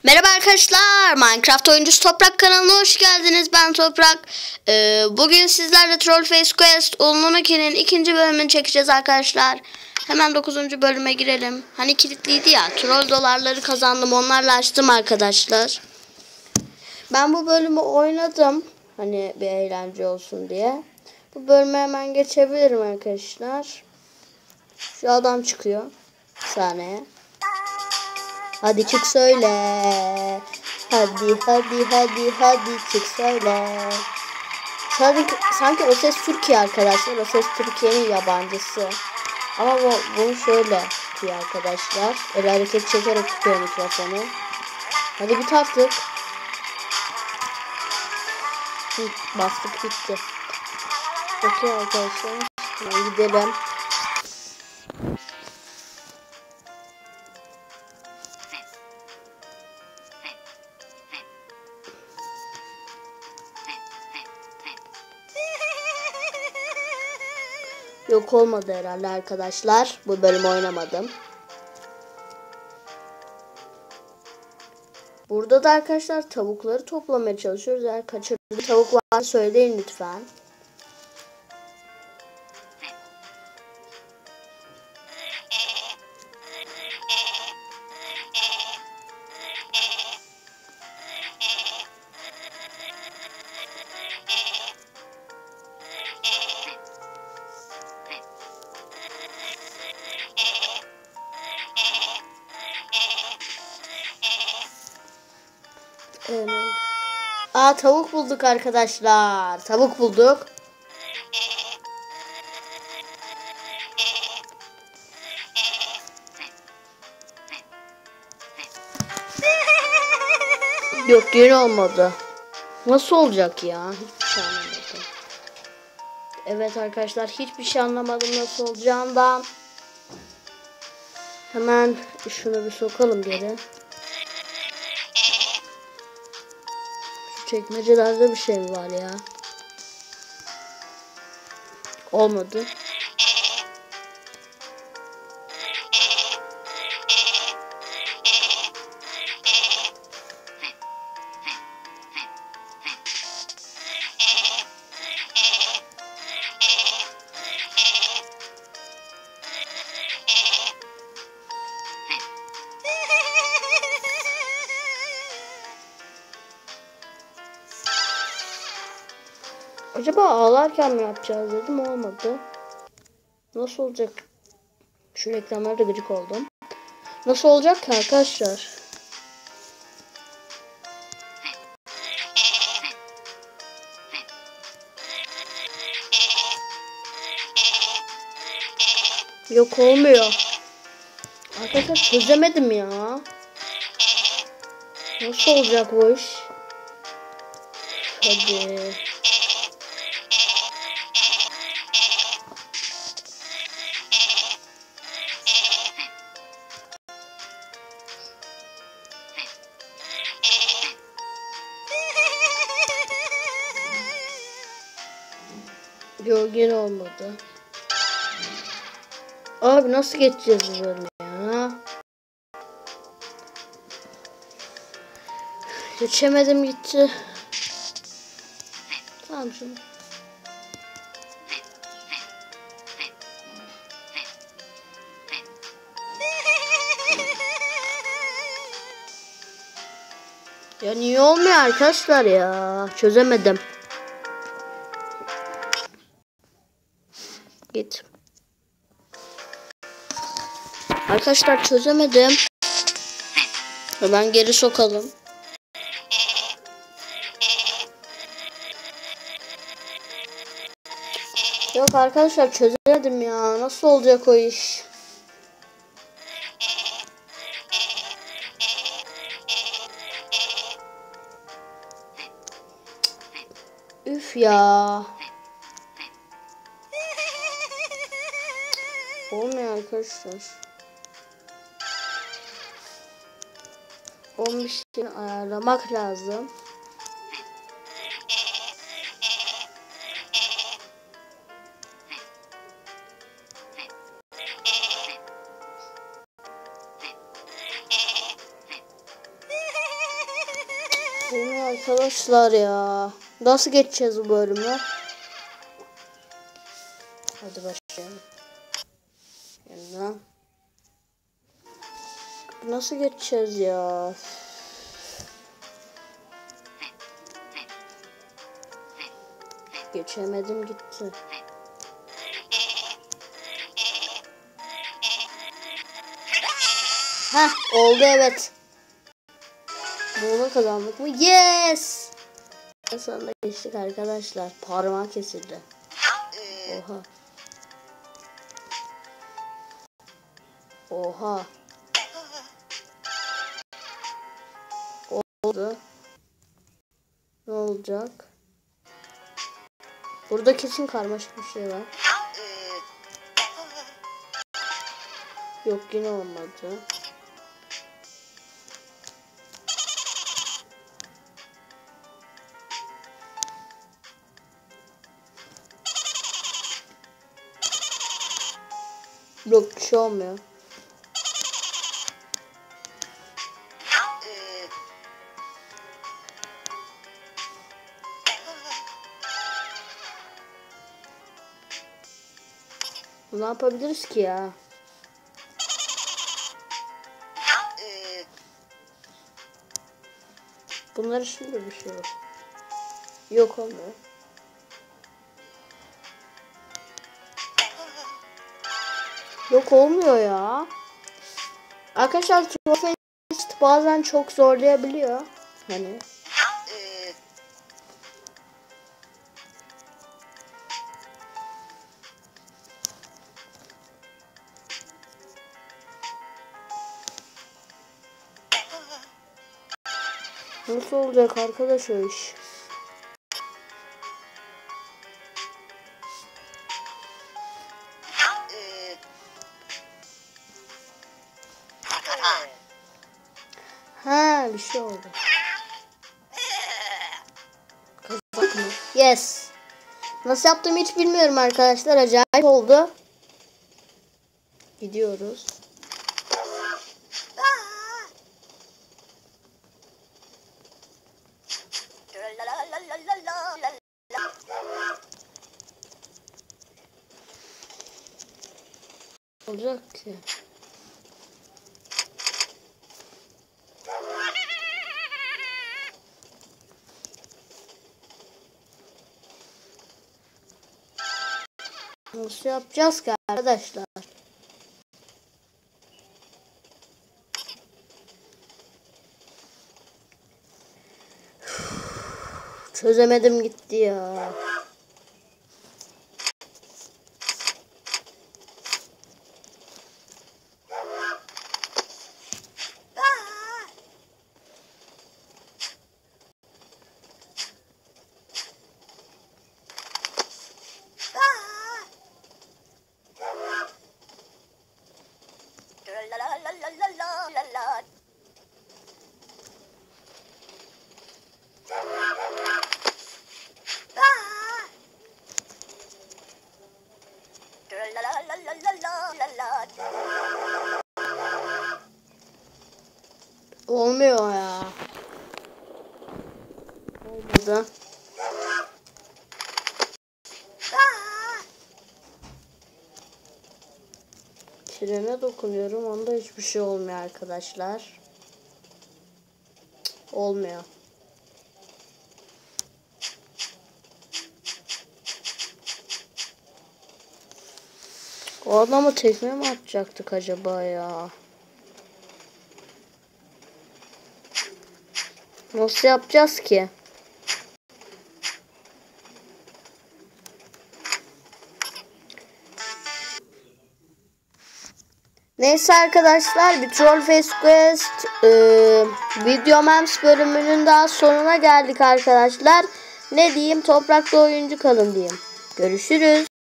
Merhaba arkadaşlar, Minecraft oyuncusu Toprak kanalına hoş geldiniz. Ben Toprak. Bugün sizlerle Trollface Quest Ulnunuki'nin 2. bölümünü çekeceğiz arkadaşlar. Hemen 9. bölüme girelim. Hani kilitliydi ya, troll dolarları kazandım, onlarla açtım arkadaşlar. Ben bu bölümü oynadım, hani bir eğlence olsun diye. Bu bölüme hemen geçebilirim arkadaşlar. Şu adam çıkıyor sahneye. Hadi çık söyle. Hadi çık söyle. Sanki o ses Türkiye arkadaşlar. O ses Türkiye'nin yabancısı. Ama bunu şöyle tutuyor arkadaşlar. El hareket çekerek tutuyor mikrofonu. Hadi bit artık. Bastık bitti. Okey arkadaşlar. Gidelim. Yok olmadı herhalde arkadaşlar. Bu bölümü oynamadım. Burada da arkadaşlar tavukları toplamaya çalışıyoruz. Eğer kaçırdığınız tavuk varsa söyleyin lütfen. Tavuk bulduk arkadaşlar. Tavuk bulduk. Yok yine olmadı. Nasıl olacak ya? Hiçbir şey anlamadım. Evet arkadaşlar, hiçbir şey anlamadım nasıl olacağından. Hemen şunu bir sokalım geri. Çekmecelerde bir şey mi var ya? Olmadı. Acaba ağlarken mi yapacağız dedim, olmadı. Nasıl olacak? Şu reklamlarda gıcık oldum. Nasıl olacak ki arkadaşlar? Yok olmuyor. Arkadaşlar çözemedim ya. Nasıl olacak bu iş? Hadi. Yok yine olmadı. Abi nasıl geçeceğiz bu bölümü ya? Geçemedim gitti. Tamam şimdi. Ya niye olmuyor arkadaşlar ya? Çözemedim. Git. Arkadaşlar çözemedim. Hemen geri sokalım. Yok arkadaşlar çözemedim ya. Nasıl olacak o iş? Üf ya. Olmuyor arkadaşlar. 15'ini ayarlamak lazım. Arkadaşlar ya. Nasıl geçeceğiz bu bölümü? Hadi başlayalım. Yeniden. Nasıl geçeceğiz ya? Geçemedim gitti. Heh, oldu evet. Bunu kazandık mı? Yes! Sonunda geçtik arkadaşlar. Parmağı kesildi. Oha. Oha. Oldu. Ne olacak? Burada kesin karmaşık bir şey var. Yok, yine olmadı. Yok, bir şey olmuyor. Ne yapabiliriz ki ya? Bunlar şimdi bir şey yok. Yok, olmuyor. Yok, olmuyor ya. Arkadaşlar Troll bazen çok zorlayabiliyor. Hani. Nasıl olacak arkadaş o iş? Ha, bir şey oldu. Kazak mı? Yes. Nasıl yaptığımı hiç bilmiyorum arkadaşlar. Acayip oldu. Gidiyoruz. Olacak ki. Nasıl yapacağız ki arkadaşlar? Çözemedim gitti ya. Olmuyor ya. Olmadı. Frene dokunuyorum. Onda hiçbir şey olmuyor arkadaşlar. Olmuyor. O adamı tekme mi atacaktık acaba ya? Nasıl yapacağız ki? Neyse arkadaşlar, bir Troll Face Quest Video Memes bölümünün daha sonuna geldik arkadaşlar. Ne diyeyim, toprakta oyuncu kalın diyeyim. Görüşürüz.